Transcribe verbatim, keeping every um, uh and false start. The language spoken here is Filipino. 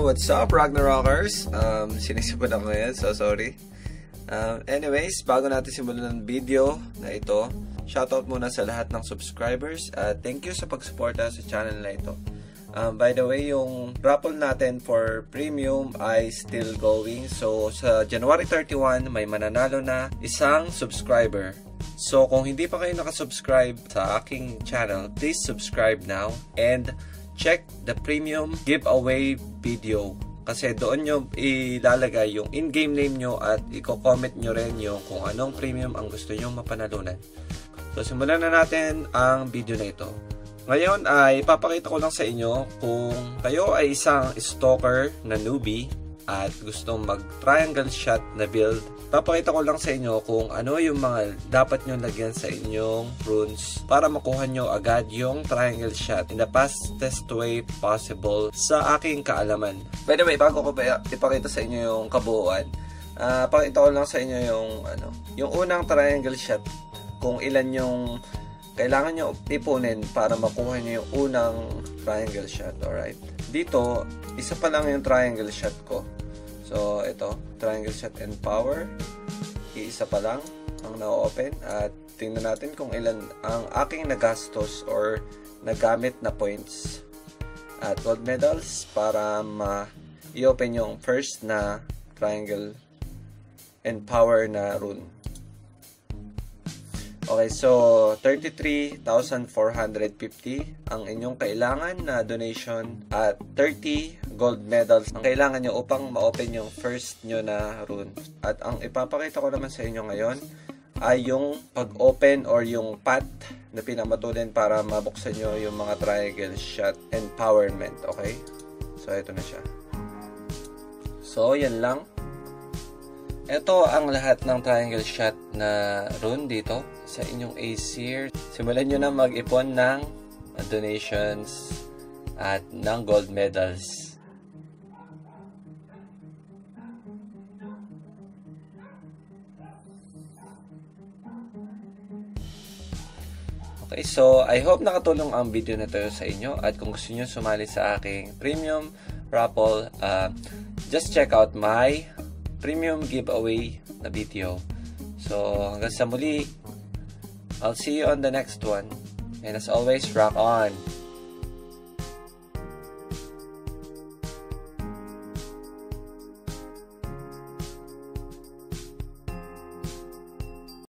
what's up, Ragnarokers? Um, sinisipon ako ngayon, so sorry. Um, anyways, bago natin simulan ng video na ito, shoutout muna sa lahat ng subscribers. Uh, thank you sa pagsuporta sa channel na ito. Um, by the way, yung raffle natin for premium ay still going. So, sa January thirty-first, may mananalo na isang subscriber. So, kung hindi pa kayo nakasubscribe sa aking channel, please subscribe now and check the premium giveaway video. Kasi doon nyo ilalagay yung in-game name nyo at i-comment nyo rin yung kung anong premium ang gusto nyo mapanalunan. So, simulan na natin ang video na ito. Ngayon ay ipapakita ko lang sa inyo kung kayo ay isang stalker na newbie at gustong mag-triangle shot na build. Papakita ko lang sa inyo kung ano yung mga dapat nyo lagyan sa inyong runes para makuha nyo agad yung triangle shot in the fastest way possible sa aking kaalaman. By the way, bago ko ba ipakita sa inyo yung kabuuan, uh, pakita ko lang sa inyo yung, ano, yung unang triangle shot, kung ilan yung kailangan nyo ipunin para makuha nyo yung unang triangle shot. Alright. Dito, isa pa lang yung triangle shot ko. So, ito. Triangle shot and power. Iisa pa lang ang na-open. At tingnan natin kung ilan ang aking nagastos or nagamit na points at gold medals para ma-i-open yung first na triangle and power na rune. Okay, so thirty-three thousand four hundred fifty ang inyong kailangan na donation at thirty gold medals ang kailangan nyo upang ma-open yung first nyo na rune. At ang ipapakita ko naman sa inyo ngayon ay yung pag-open or yung path na pinamatuloy para mabuksan nyo yung mga triangle shot empowerment. Okay? So, ito na siya. So, yan lang. Ito ang lahat ng triangle shot na rune dito sa inyong Aesir. Simulan nyo na mag-ipon ng donations at ng gold medals. Okay, so I hope nakatulong ang video na to sa inyo at kung gusto nyo sumali sa aking premium raffle, uh, just check out my premium giveaway na video. So, hanggang sa muli, I'll see you on the next one. And as always, rock on!